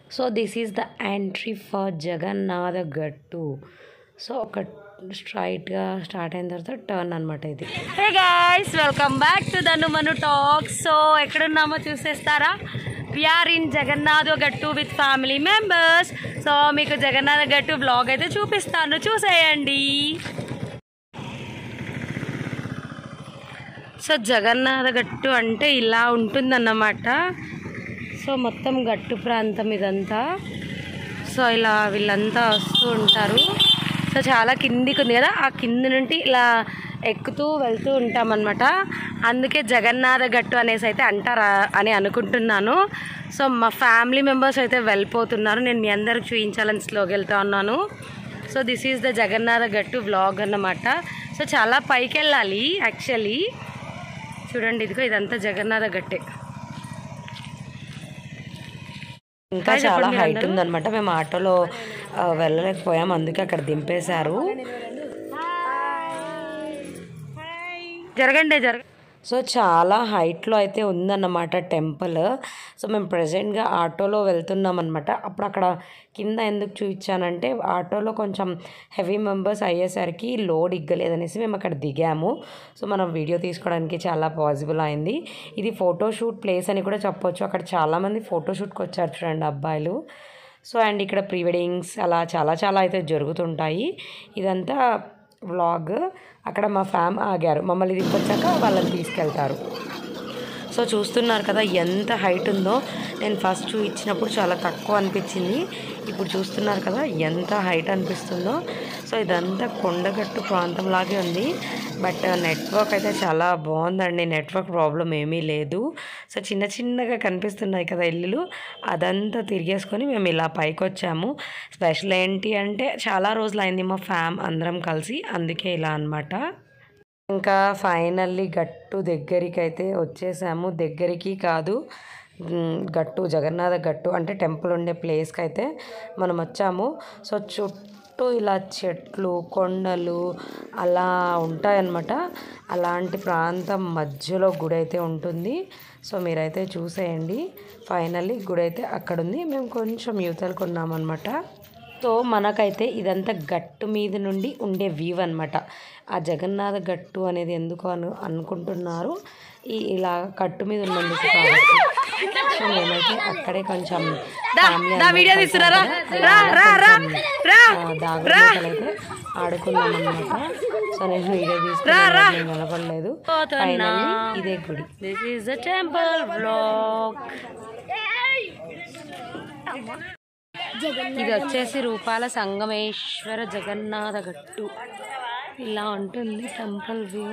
So this is the entry for Jagannatha Gattu. So ఒక స్ట్రైట్గా start అయిన తర్వాత టర్న్ అనమాట ఇది. Hey guys, welcome back to Dhanumanu talk. So ఎక్కడున్నామో చూసేస్తారా? వీఆర్ ఇన్ జగన్నాథ గట్టు విత్ ఫ్యామిలీ మెంబర్స్. సో మీకు జగన్నాథ గట్టు బ్లాగ్ అయితే చూపిస్తాను, చూసేయండి. సో జగన్నాథ గట్టు అంటే ఇలా ఉంటుందన్నమాట. సో మొత్తం గట్టు ప్రాంతం ఇదంతా. సో ఇలా వీళ్ళంతా వస్తూ ఉంటారు. సో చాలా కిందికి ఉంది కదా, ఆ కింది నుండి ఇలా ఎక్కుతూ వెళ్తూ ఉంటామన్నమాట. అందుకే జగన్నాథ గట్టు అనేసి అయితే అంటారా అని అనుకుంటున్నాను. సో మా ఫ్యామిలీ మెంబర్స్ అయితే వెళ్ళిపోతున్నారు. నేను మీ అందరికి చూపించాలని స్లోగా వెళ్తూ ఉన్నాను. So this is the Jagannatha Gattu vlog అన్నమాట. సో చాలా పైకి వెళ్ళాలి యాక్చువల్లీ. చూడండి, ఇదిగో ఇదంతా జగన్నాథ గట్టే. ఇంకా చాలా హైట్ ఉందన్నమాట. మేము ఆటోలో వెళ్ళలేకపోయాం, అందుకే అక్కడ దింపేశారు. జరగండి. సో చాలా హైట్లో అయితే ఉందన్నమాట టెంపుల్. సో మేము ప్రజెంట్గా ఆటోలో వెళ్తున్నాం అనమాట. అప్పుడు అక్కడ కింద ఎందుకు చూపించానంటే, ఆటోలో కొంచెం హెవీ మెంబర్స్ అయ్యేసరికి లోడ్ ఇగ్గలేదనేసి మేము అక్కడ దిగాము. సో మనం వీడియో తీసుకోవడానికి చాలా పాసిబుల్ అయింది. ఇది ఫోటోషూట్ ప్లేస్ అని కూడా చెప్పొచ్చు. అక్కడ చాలామంది ఫోటోషూట్కి వచ్చారు చూడండి, అబ్బాయిలు. సో అండ్ ఇక్కడ ప్రీ వెడ్డింగ్స్ అలా చాలా అయితే జరుగుతుంటాయి. ఇదంతా వ్లాగ్. అక్కడ మా ఫ్యామ్ ఆగారు, మమ్మల్ని తీసుకొచ్చాక వాళ్ళని తీసుకెళ్తారు. సో చూస్తున్నారు కదా ఎంత హైట్ ఉందో. నేను ఫస్ట్ చూపించినప్పుడు చాలా తక్కువ అనిపించింది, ఇప్పుడు చూస్తున్నారు కదా ఎంత హైట్ అనిపిస్తుందో. సో ఇదంతా కొండగట్టు ప్రాంతం లాగే ఉంది. బట్ నెట్వర్క్ అయితే చాలా బాగుందండి, నెట్వర్క్ ప్రాబ్లం ఏమీ లేదు. సో చిన్నగా కనిపిస్తున్నాయి కదా ఇల్లులు, అదంతా తిరిగేసుకొని మేము ఇలా పైకి వచ్చాము. స్పెషల్ ఏంటి అంటే, చాలా రోజులు అయింది మా ఫ్యామ్ అందరం కలిసి, అందుకే ఇలా అనమాట. ఇంకా ఫైనల్లీ గట్టు దగ్గరికి అయితే వచ్చేసాము. దగ్గరికి కాదు, గట్టు జగన్నాథ గట్టు అంటే టెంపుల్ ఉండే ప్లేస్కి అయితే మనం వచ్చాము. సో చుట్టూ ఇలా చెట్లు కొండలు అలా ఉంటాయన్నమాట. అలాంటి ప్రాంతం మధ్యలో గుడి అయితే ఉంటుంది. సో మీరైతే చూసేయండి. ఫైనల్లీ గుడి అయితే అక్కడ ఉంది, మేము కొంచెం యువతలకు ఉన్నామన్నమాట. సో మనకైతే ఇదంతా గట్టు మీద నుండి ఉండే వ్యూ అనమాట. ఆ జగన్నాథ గట్టు అనేది ఎందుకు అనుకుంటున్నారు, ఇలా గట్టు మీద ఉన్నందుకు కాబట్టి. సో మేమైతే అక్కడే కొంచెం దాగుడుమూతలు అయితే ఆడుకున్నాం అనమాట. సో నేను వీడియో తీసుకుని నిలబడలేదు. ఇదే గుడి. This is the temple vlog. ఇది వచ్చేసి రూపాల సంగమేశ్వర జగన్నాథ గట్టు. ఇలా ఉంటుంది టెంపుల్ వ్యూ.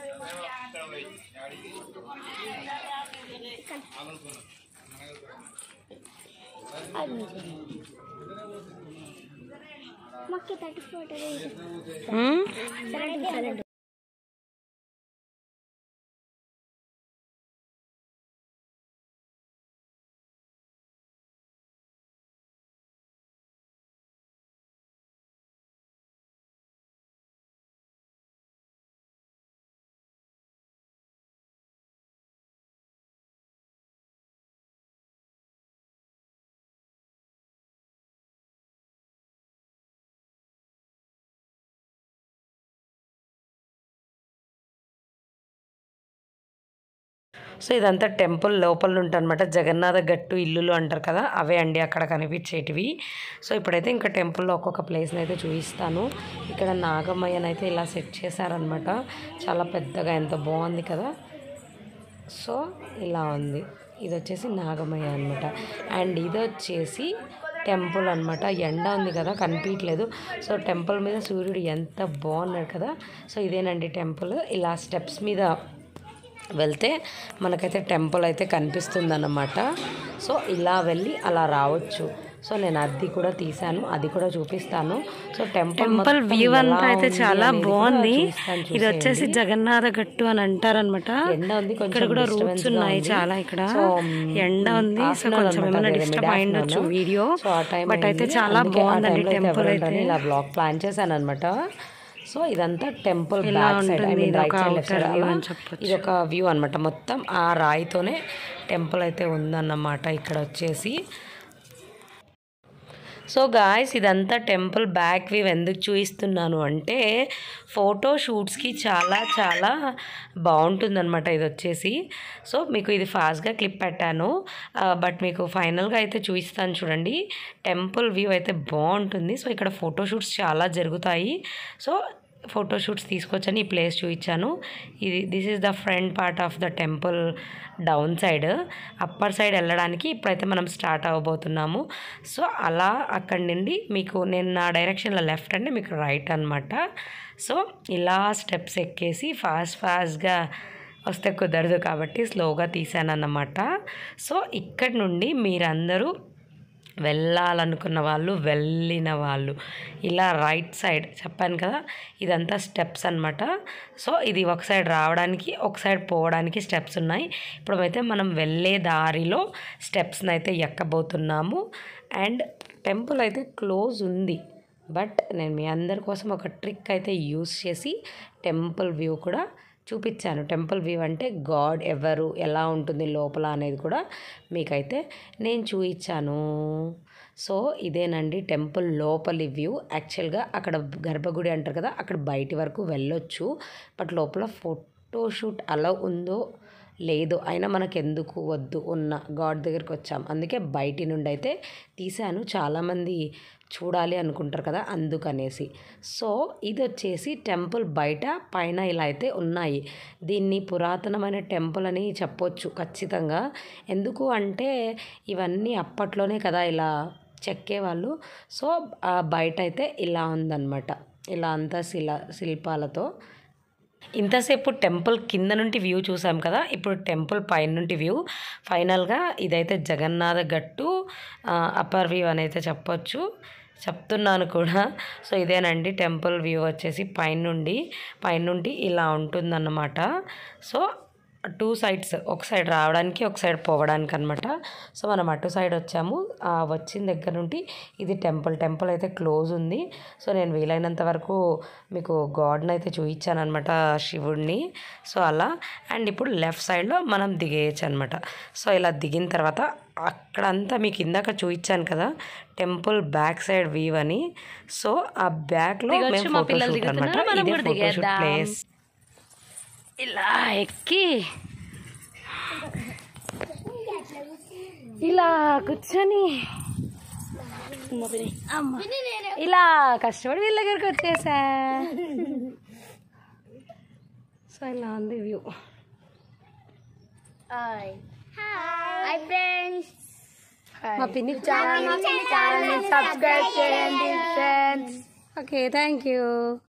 సో ఇదంతా టెంపుల్ లోపల ఉంటుందన్నమాట. జగన్నాథ గట్టు ఇల్లులు అంటారు కదా, అవే అండి అక్కడ కనిపించేటివి. సో ఇప్పుడైతే ఇంకా టెంపుల్లో ఒక్కొక్క ప్లేస్ని అయితే చూపిస్తాను. ఇక్కడ నాగమయ్యనైతే ఇలా సెట్ చేశారనమాట, చాలా పెద్దగా, ఎంత బాగుంది కదా. సో ఇలా ఉంది. ఇది వచ్చేసి నాగమయ్య అనమాట. అండ్ ఇది వచ్చేసి టెంపుల్ అనమాట. ఎండ ఉంది కదా, కనిపించలేదు. సో టెంపుల్ మీద సూర్యుడు ఎంత బాగున్నాడు కదా. సో ఇదేనండి టెంపుల్. ఇలా స్టెప్స్ మీద వెళ్తే మనకైతే టెంపుల్ అయితే కనిపిస్తుంది అన్నమాట. సో ఇలా వెళ్ళి అలా రావచ్చు. సో నేను అది కూడా తీసాను, అది కూడా చూపిస్తాను. సో టెంపుల్ వ్యూ అంతా అయితే చాలా బాగుంది. ఇది వచ్చేసి జగన్నాథ గట్టు అని అంటారనమాట. ఎండ ఉంది, ఇక్కడ కూడా రూట్స్ ఉన్నాయి చాలా. ఇక్కడ ఎండ ఉంది, సో కొంచెం ఏమైనా డిస్టర్బ్ అయ్యిండొచ్చు వీడియో. బట్ అయితే చాలా బాగుందండి టెంపుల్ అయితే. ఇలా బ్లాగ్ ప్లాన్ చేశాను అనమాట. సో ఇదంతా temple back side, I mean right side left side ఇది ఒక వ్యూ అనమాట. మొత్తం ఆ రాయితోనే టెంపుల్ అయితే ఉందన్నమాట ఇక్కడ వచ్చేసి. సో గాయ్స్ ఇదంతా టెంపుల్ బ్యాక్ వ్యూ ఎందుకు చూపిస్తున్నాను అంటే ఫోటో షూట్స్కి చాలా చాలా బాగుంటుందన్నమాట ఇది వచ్చేసి. సో మీకు ఇది ఫాస్ట్గా క్లిప్ పెట్టాను, బట్ మీకు ఫైనల్గా అయితే చూపిస్తాను చూడండి. టెంపుల్ వ్యూ అయితే బాగుంటుంది. సో ఇక్కడ ఫోటో షూట్స్ చాలా జరుగుతాయి. సో ఫోటోషూట్స్ తీసుకొచ్చని ఈ ప్లేస్ చూపించాను. This is the front part of the temple down side. Upper side వెళ్ళడానికి ఇప్పుడైతే మనం స్టార్ట్ అవ్వబోతున్నాము. సో అలా అక్కడి నుండి మీకు నేను నా డైరెక్షన్లో లెఫ్ట్ అంటే మీకు రైట్ అనమాట. సో ఇలా స్టెప్స్ ఎక్కేసి ఫాస్ట్గా వస్తే కుదరదు కాబట్టి స్లోగా తీసానన్నమాట. సో ఇక్కడి నుండి మీరందరూ వెళ్ళాలనుకున్న వాళ్ళు, వెళ్ళిన వాళ్ళు ఇలా రైట్ సైడ్ చెప్పాను కదా, ఇదంతా స్టెప్స్ అనమాట. సో ఇది ఒక సైడ్ రావడానికి ఒక సైడ్ పోవడానికి స్టెప్స్ ఉన్నాయి. ఇప్పుడైతే మనం వెళ్ళే దారిలో స్టెప్స్ని అయితే ఎక్కబోతున్నాము. అండ్ టెంపుల్ అయితే క్లోజ్ ఉంది, బట్ నేను మీ అందరి కోసం ఒక ట్రిక్ అయితే యూస్ చేసి టెంపుల్ వ్యూ కూడా చూపించాను. టెంపుల్ వ్యూ అంటే గాడ్ ఎవరు, ఎలా ఉంటుంది లోపల అనేది కూడా మీకైతే నేను చూపించాను. సో ఇదేనండి టెంపుల్ లోపలి వ్యూ. యాక్చువల్గా అక్కడ గర్భగుడి అంటారు కదా, అక్కడ బయటి వరకు వెళ్ళొచ్చు, బట్ లోపల ఫోటోషూట్ అలా ఉందో లేదు, అయినా మనకు ఎందుకు వద్దు, ఉన్న గాడ్ దగ్గరికి వచ్చాం, అందుకే బయటి నుండి అయితే తీశాను. చాలామంది చూడాలి అనుకుంటారు కదా, అందుకనేసి. సో ఇది వచ్చేసి టెంపుల్ బయట పైన ఇలా అయితే ఉన్నాయి. దీన్ని పురాతనమైన టెంపుల్ అని చెప్పొచ్చు ఖచ్చితంగా. ఎందుకు అంటే ఇవన్నీ అప్పట్లోనే కదా ఇలా చెక్కేవాళ్ళు. సో బయట అయితే ఇలా ఉందన్నమాట, ఇలా అంతా శిల్పాలతో. ఇంతసేపు టెంపుల్ కింద నుండి వ్యూ చూసాం కదా, ఇప్పుడు టెంపుల్ పైన నుండి వ్యూ. ఫైనల్గా ఇదైతే జగన్నాథ గట్టు అప్పర్ వ్యూ అని అయితే చెప్పొచ్చు, చెప్తున్నాను కూడా. సో ఇదేనండి టెంపుల్ వ్యూ వచ్చేసి పైనుండి ఇలా ఉంటుందన్నమాట. సో టూ సైడ్స్, ఒక సైడ్ రావడానికి ఒక సైడ్ పోవడానికి అనమాట. సో మనం అటు సైడ్ వచ్చాము. వచ్చిన దగ్గర నుండి ఇది టెంపుల్ అయితే క్లోజ్ ఉంది. సో నేను వీలైనంత వరకు మీకు గాడ్ని అయితే చూపించాను అనమాట, శివుడిని. సో అలా. అండ్ ఇప్పుడు లెఫ్ట్ సైడ్లో మనం దిగేయచ్చు అనమాట. సో ఇలా దిగిన తర్వాత అక్కడంతా మీకు ఇందాక చూపించాను కదా టెంపుల్ బ్యాక్ సైడ్ వ్యూ అని. సో ఆ బ్యాక్లో మేము ఫోటోషూట్ అనమాట, ఇదే ఫోటోషూట్ ప్లేస్. ఇలా ఎక్కి ఇలా కూర్చొని ఇలా కష్టపడి వీళ్ళ దగ్గరికి వచ్చేసా. సో ఇలా ఉంది వ్యూ. మా పిన్ని ఛానల్ సబ్స్క్రైబ్ చేయండి ఫ్రెండ్స్. Okay, thank you.